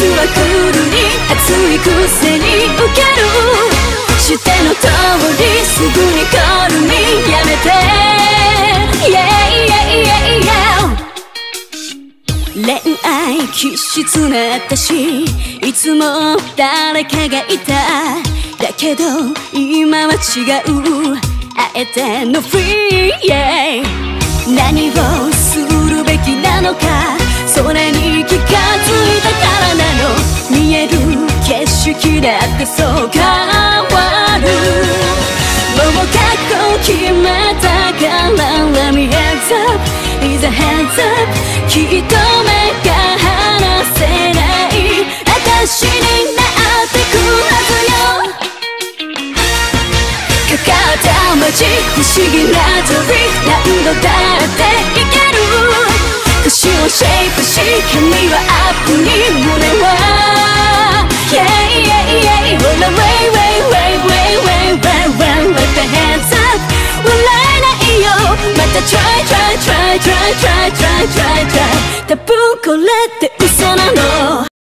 はクールに熱いくせに受けるしての通りすぐにコールにやめて Yeah yeah yeah yeah 恋愛気質な私いつも誰かがいただけど今は違うあえてのフリー、yeah、何をするべきなのかそれに気がついたからなの見える景色だってそう変わるもう覚悟決めたから Let me hands up is a hands up きっと目が離せない私になってくはずよかかった街不思議な鳥何度だって行ける腰をシェイプし髪はアップに胸は Yeah yeah yeah Well way way way way way way way Let the hands up 笑えないよまた Try try try try try try try try 多分これって